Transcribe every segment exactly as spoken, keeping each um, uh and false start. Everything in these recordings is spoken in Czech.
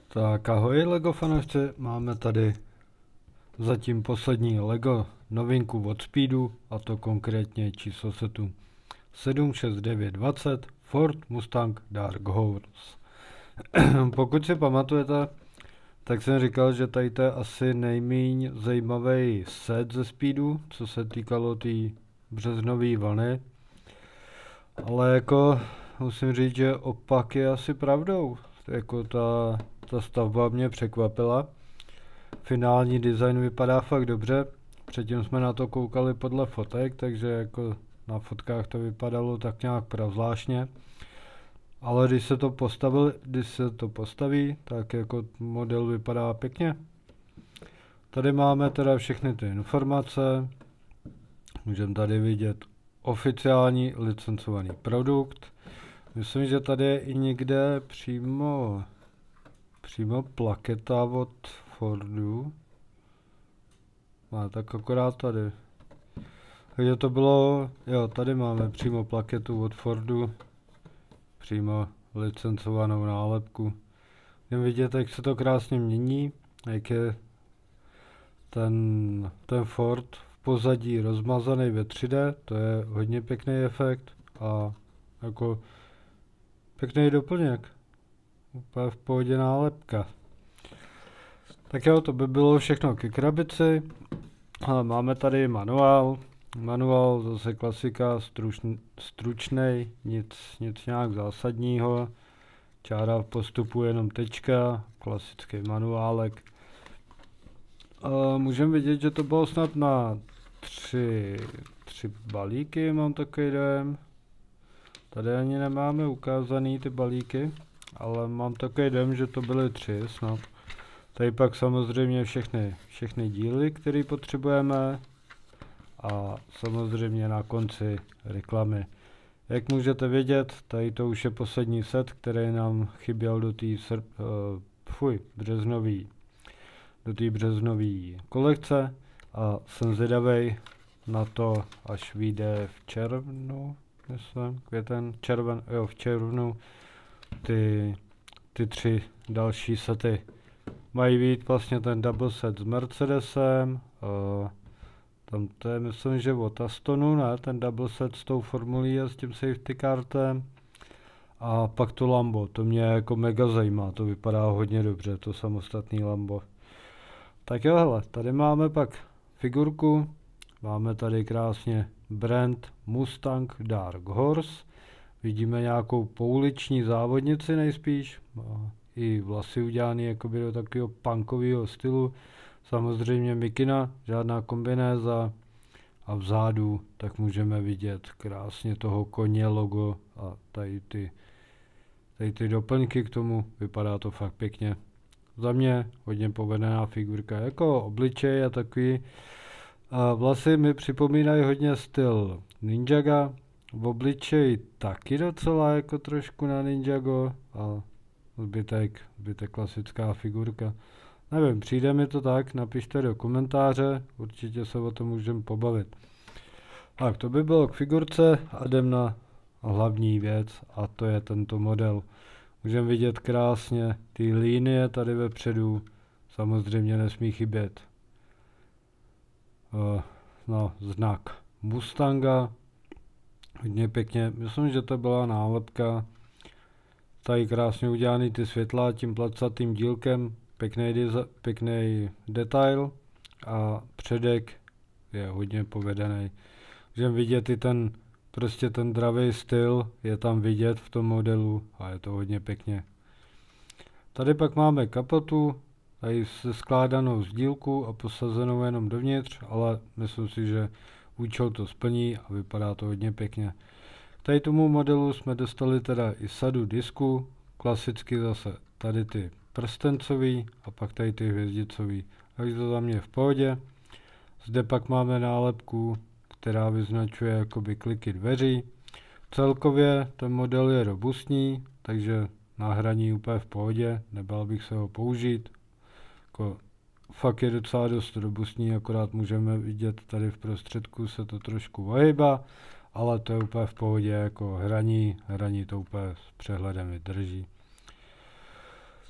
Tak ahoj LEGO fanoušci, máme tady zatím poslední LEGO novinku od Speedu, a to konkrétně číslo setu sedm šest devět dvacet Ford Mustang Dark Horse. Pokud si pamatujete, tak jsem říkal, že tady to je asi nejméně zajímavý set ze Speedu, co se týkalo té tý březnové vlny. Ale jako musím říct, že opak je asi pravdou. Jako ta, ta stavba mě překvapila. Finální design vypadá fakt dobře. Předtím jsme na to koukali podle fotek, takže jako na fotkách to vypadalo tak nějak pravzvláštně. Ale když se to postavil, když se to postaví, tak jako model vypadá pěkně. Tady máme teda všechny ty informace. Můžeme tady vidět oficiální licencovaný produkt. Myslím, že tady je i někde přímo přímo plaketa od Fordu. Má tak akorát tady. Takže to bylo, jo, tady máme přímo plaketu od Fordu. Přímo licencovanou nálepku. Jdem vidět, jak se to krásně mění, jak je ten, ten Ford v pozadí rozmazaný ve tři dé, to je hodně pěkný efekt a jako pěkný doplněk. Úplně v pohodě nálepka. Tak jo, to by bylo všechno ke krabici. Ale máme tady manuál. Manuál zase klasika, stručný, stručnej, nic, nic nějak zásadního. Čára v postupu jenom tečka, klasický manuálek. Můžeme vidět, že to bylo snad na tři, tři balíky, mám takový dojem. Tady ani nemáme ukázaný ty balíky, ale mám takový dojem, že to byly tři snad. Tady pak samozřejmě všechny, všechny díly, které potřebujeme. A samozřejmě na konci reklamy. Jak můžete vědět, tady to už je poslední set, který nám chyběl do té uh, fuj, březnový, do té březnové kolekce a jsem zvědavej na to, až vyjde v červnu, myslím, květen, červen, jo, v červnu, ty, ty tři další sety. Mají být vlastně ten double set s Mercedesem, uh, tam to je, myslím, že od Astonu, ne, ten double set s tou formulí a s tím safety kartem. A pak to Lambo, to mě jako mega zajímá, to vypadá hodně dobře, to samostatný Lambo. Tak jo, hele, tady máme pak figurku, máme tady krásně brand Mustang Dark Horse. Vidíme nějakou pouliční závodnici nejspíš, i vlasy udělané jakoby do takového punkového stylu. Samozřejmě mikina, žádná kombinéza a vzadu tak můžeme vidět krásně toho koně logo a tady ty, tady ty doplňky k tomu, vypadá to fakt pěkně. Za mě hodně povedená figurka, jako obličej a takový. A vlasy mi připomínají hodně styl Ninjaga, v obličeji taky docela jako trošku na Ninjago a zbytek, zbytek klasická figurka. Nevím, přijde mi to tak, napište do komentáře, určitě se o tom můžeme pobavit. Tak, to by bylo k figurce a jdem na hlavní věc a to je tento model. Můžeme vidět krásně ty linie tady vepředu, samozřejmě nesmí chybět uh, no, znak Mustanga, hodně pěkně, myslím, že to byla nálepka. Tady krásně udělaný ty světla tím placatým dílkem, pěkný, pěkný detail a předek je hodně povedený. Můžeme vidět i ten, prostě ten dravý styl je tam vidět v tom modelu a je to hodně pěkně. Tady pak máme kapotu, tady se skládanou z dílku a posazenou jenom dovnitř, ale myslím si, že účel to splní a vypadá to hodně pěkně. Tady tomu modelu jsme dostali teda i sadu disku, klasicky zase tady ty prstencový a pak tady ty hvězdicový. Takže to za mě v pohodě. Zde pak máme nálepku, která vyznačuje jakoby kliky dveří. Celkově ten model je robustní, takže na hraní úplně v pohodě, nebál bych se ho použít. Jako, fakt je docela dost robustní, akorát můžeme vidět tady v prostředku se to trošku ohýbá, ale to je úplně v pohodě, jako hraní, hraní to úplně s přehledem vydrží.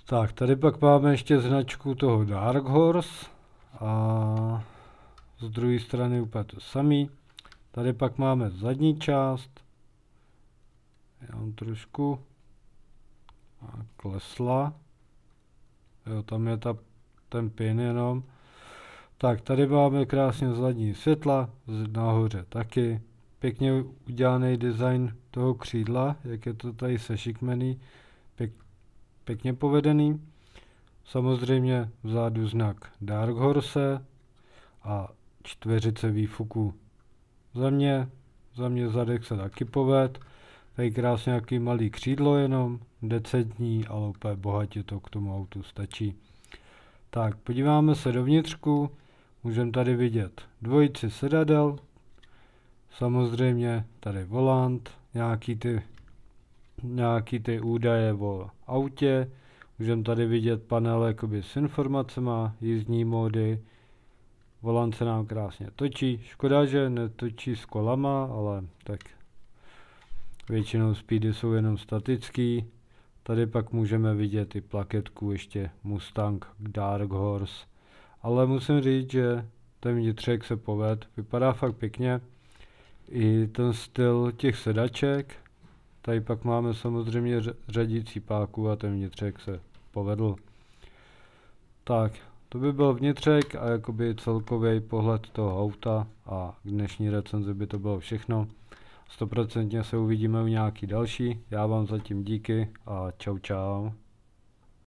Tak, tady pak máme ještě značku toho Dark Horse a z druhé strany úplně to samý. Tady pak máme zadní část. Já mám trošku a klesla. Jo, tam je ta, ten pin jenom. Tak, tady máme krásně zadní světla, nahoře taky. Pěkně udělaný design toho křídla, jak je to tady sešikmený. Pěk, pěkně povedený. Samozřejmě vzadu znak Dark Horse a čtveřice výfuků. Za mě, za mě zadek se taky poved. Tady krásně nějaký malý křídlo jenom, decentní, ale úplně bohatě to k tomu autu stačí. Tak, podíváme se dovnitřku. Můžeme tady vidět dvojici sedadel. Samozřejmě tady volant, nějaký ty, nějaký ty údaje o autě. Můžeme tady vidět panel jakoby s informacemi, jízdní módy. Volant se nám krásně točí. Škoda, že netočí s kolama, ale tak většinou speedy jsou jenom statický. Tady pak můžeme vidět i plaketku ještě Mustang Dark Horse. Ale musím říct, že ten vnitřek se poved. Vypadá fakt pěkně. I ten styl těch sedaček. Tady pak máme samozřejmě řadící páku a ten vnitřek se povedl. Tak, to by byl vnitřek a jakoby celkový pohled toho auta a k dnešní recenzi by to bylo všechno. sto procent se uvidíme u nějaký další. Já vám zatím díky a čau čau.